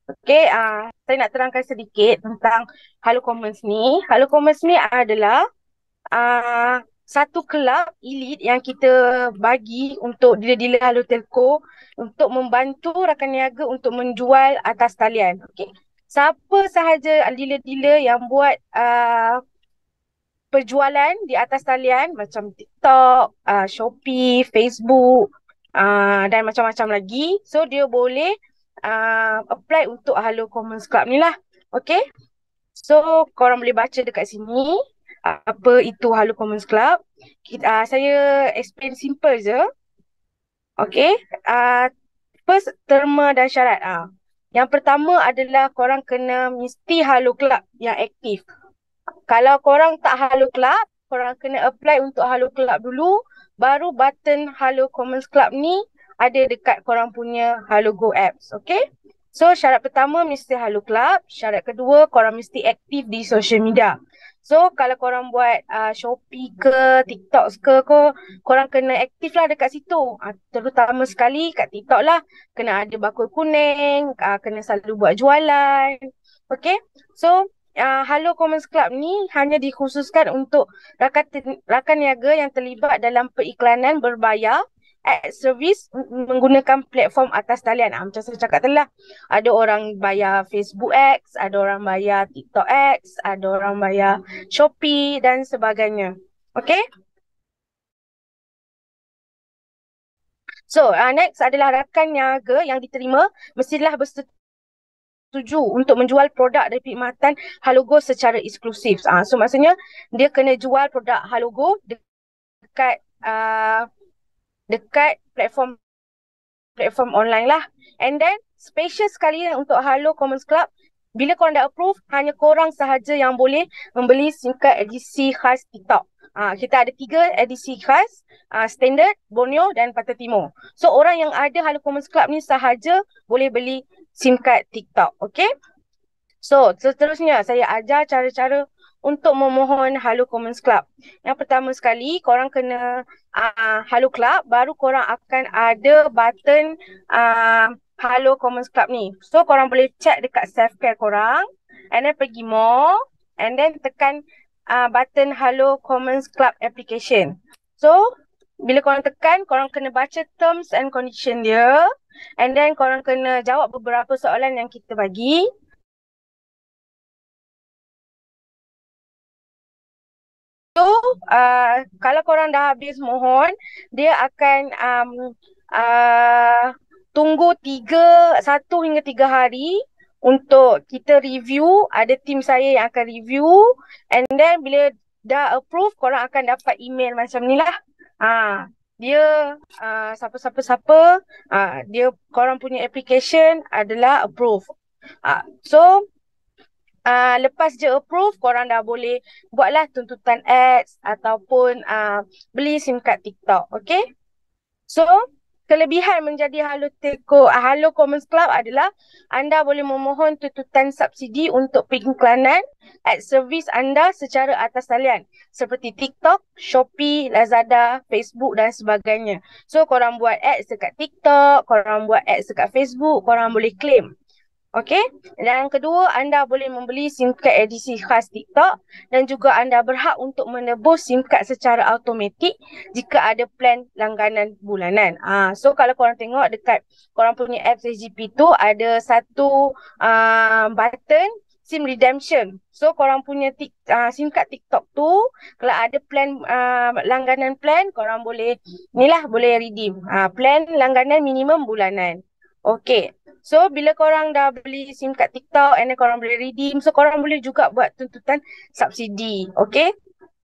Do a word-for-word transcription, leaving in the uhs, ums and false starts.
Okey, uh, saya nak terangkan sedikit tentang Halo Commerce ni. Halo Commerce ni adalah uh, satu kelab elit yang kita bagi untuk dealer-dealer Halo Telco untuk membantu rakan niaga untuk menjual atas talian. Okey. Siapa sahaja dealer-dealer yang buat uh, perjualan di atas talian macam TikTok, uh, Shopee, Facebook uh, dan macam-macam lagi. So dia boleh uh, apply untuk Halo Commerce Club ni lah. Okay. So korang boleh baca dekat sini uh, apa itu Halo Commerce Club. Kita, uh, saya explain simple je. Okay. Uh, first, terma dan syarat. Uh. Yang pertama adalah korang kena mesti Halo Club yang aktif. Kalau korang tak Halo Club, korang kena apply untuk Halo Club dulu. Baru button Halo Commons Club ni ada dekat korang punya Halo Go apps. Okay? So, syarat pertama mesti Halo Club. Syarat kedua, korang mesti aktif di social media. So, kalau korang buat uh, Shopee ke, TikTok ke, ko, korang kena aktif lah dekat situ. Uh, terutama sekali kat TikTok lah. Kena ada bakul kuning, uh, kena selalu buat jualan. Okay? So, Uh, Halo Commons Club ni hanya dikhususkan untuk rakan, rakan niaga yang terlibat dalam periklanan berbayar ad service menggunakan platform atas talian. Uh, macam saya cakap tadi lah, ada orang bayar Facebook Ads, ada orang bayar TikTok Ads, ada orang bayar Shopee dan sebagainya. Okay? So, uh, next adalah rakan niaga yang diterima mestilah bersetuju setuju untuk menjual produk dari perkhidmatan Halogo secara eksklusif. Uh, so maksudnya dia kena jual produk Halogo dekat uh, dekat platform platform online lah. And then special sekali untuk Halo Commons Club, bila korang dah approve, hanya korang sahaja yang boleh membeli SIM card edisi khas TikTok. Uh, kita ada tiga edisi khas, uh, standard, Borneo dan Pantai Timur. So orang yang ada Halo Commons Club ni sahaja boleh beli SIM card TikTok. Okay? So, seterusnya saya ajar cara-cara untuk memohon Halo Commons Club. Yang pertama sekali, korang kena uh, Halo Club, baru korang akan ada button uh, Halo Commons Club ni. So, korang boleh check dekat self-care korang, and then pergi more, and then tekan uh, button Halo Commons Club application. So, bila korang tekan, korang kena baca terms and condition dia, and then korang kena jawab beberapa soalan yang kita bagi. So, uh, kalau korang dah habis mohon, dia akan um, uh, tunggu tiga, satu hingga tiga hari untuk kita review. Ada tim saya yang akan review. And then bila dah approve, korang akan dapat email macam ni lah. Uh, dia uh, siapa-siapa-siapa, uh, dia korang punya application adalah approve. Uh, so, Uh, lepas je approve, korang dah boleh buatlah tuntutan ads ataupun uh, beli SIM card TikTok. Okay? So, kelebihan menjadi Halo Telco, uh, Halo Commons Club adalah anda boleh memohon tuntutan subsidi untuk periklanan ad service anda secara atas talian. Seperti TikTok, Shopee, Lazada, Facebook dan sebagainya. So, korang buat ads dekat TikTok, korang buat ads dekat Facebook, korang boleh claim. Okey, dan yang kedua, anda boleh membeli SIM card edisi khas TikTok dan juga anda berhak untuk menebus SIM card secara automatik jika ada plan langganan bulanan. Ah, so kalau korang tengok dekat korang punya apps H G P tu ada satu uh, button SIM redemption. So korang punya tik, uh, SIM card TikTok tu, kalau ada plan uh, langganan plan, korang boleh ni lah boleh redeem. Uh, plan langganan minimum bulanan. Okey. So, bila korang dah beli SIM card TikTok and then korang boleh redeem, so korang boleh juga buat tuntutan subsidi. Okay?